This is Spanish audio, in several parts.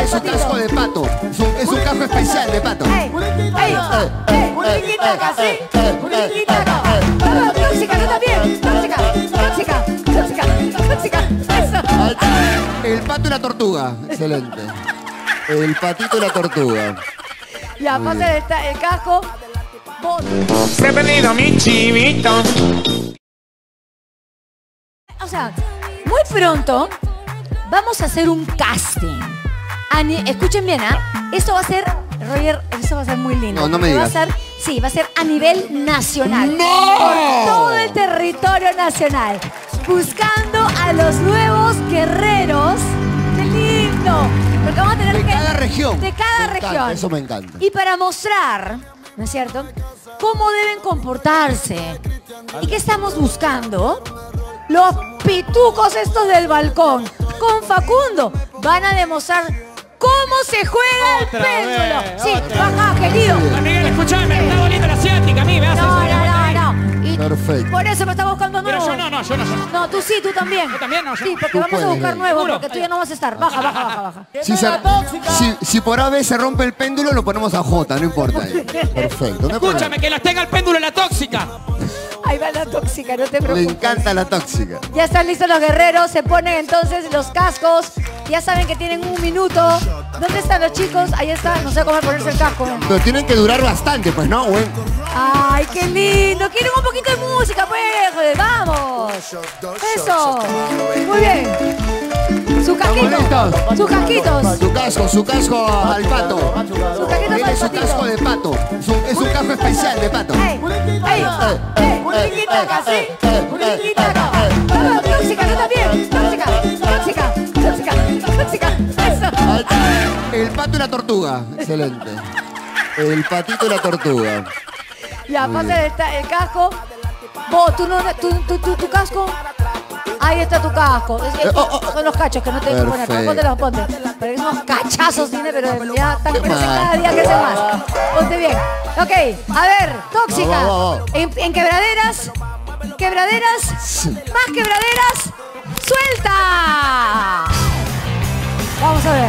Es un casco de pato. Es un casco especial de pato. Muriquitaca, sí. Muriquitaca. Tóxica, tú también. Tóxica. Eso. El pato y la tortuga. Excelente. El patito y la tortuga. Ya, pasa el casco. Se ha perdido mi chivito. O sea, muy pronto vamos a hacer un casting. Escuchen bien, ¿ah? Esto va a ser, Roger, eso va a ser muy lindo. No me digas. Va a ser a nivel nacional. ¡No! Por todo el territorio nacional. Buscando a los nuevos guerreros. ¡Qué lindo! Porque vamos a tener De cada región. De cada Me encanta, región. eso me encanta. Y para mostrar, ¿no es cierto?, cómo deben comportarse. ¿Y qué estamos buscando? Los pitucos estos del balcón con Facundo van a demostrar cómo se juega el péndulo. Sí, baja, querido. Miguel, escuchame, me está doliendo la asiática a mí, me hace No. Y Perfecto. por eso me está buscando Pero nuevos. yo no. No, tú sí, tú también. ¿Yo también? No, yo Sí, no. porque Tú vamos a puedes, buscar Ley. nuevos, ¿Seguro? porque tú ya no vas a estar. Baja. Si por A vez se rompe el péndulo, lo ponemos a J, no importa. Perfecto. No hay Escúchame, problema. que las tenga el péndulo en la tóxica. Ahí va la tóxica, no te Le preocupes. encanta la tóxica. Ya están listos los guerreros, se ponen entonces los cascos. Ya saben que tienen 1 minuto. ¿Dónde están los chicos? Ahí está, no sé cómo ponerse el casco. Pero tienen que durar bastante, pues, ¿no, güey? ¡Ay, qué lindo! ¿Quieren un poquito de música, pues? Joder, ¡vamos! ¡Eso! Muy bien. Sus casquitos. Sus casquitos. Su casco al pato. Sus casquitos Tiene su casco de pato. Es un casco especial de pato. Muriquitaca, sí. Muriquitaca. Tóxica, tú también. Tóxica. Eso. El pato y la tortuga. Excelente. El patito y la tortuga. Ya, pasa el casco. Vos, tu casco. Ahí está tu casco. Son los cachos que no te hay que poner. Perfecto. Ponte. Porque esos cachazos tiene, pero ya están Qué crecen mal. cada día crecen más. Ponte bien. Ok, a ver, tóxica. Va. En quebraderas. Más quebraderas. ¡Suelta! Vamos a ver.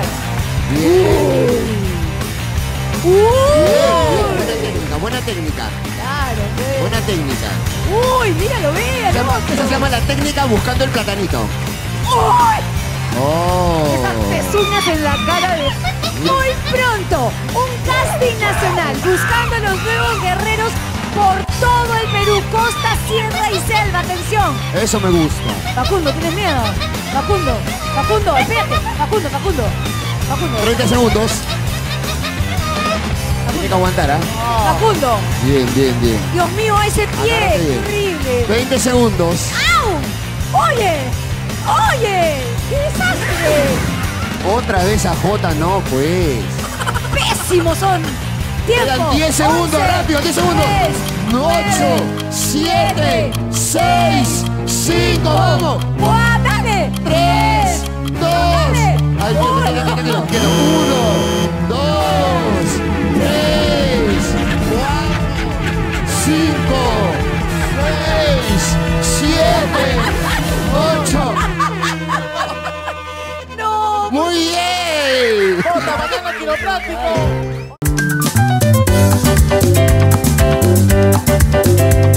Buena técnica. Claro, ve. Buena técnica. Uy, míralo, míralo. Esa se llama la técnica buscando el platanito. ¡Uy! Oh. Esas pezuñas en la cara de... Muy pronto, un casting nacional buscando los nuevos guerreros por todo el Perú, costa, sierra y selva. Atención. Eso me gusta. Facundo, ¿tienes miedo? Facundo, espérate. Facundo. 30 segundos. Tiene que aguantar, ¿ah? Facundo. Bien. Dios mío, ese pie. Agárrate bien. Horrible. 20 segundos. ¡Au! Oye, qué desastre. Otra vez a J, no, pues. Pésimos son. Tiempo. Quedan 10 segundos, 11, rápido, 10 segundos. 8, 7, 6, 5, vamos. ¡Buah, dale! 3, 2. Dale. Ay, quieto. 1, 2, 3, 4, 5, 6, 7, 8. ¡No! Muy bien. Jota, mañana quiropráctico.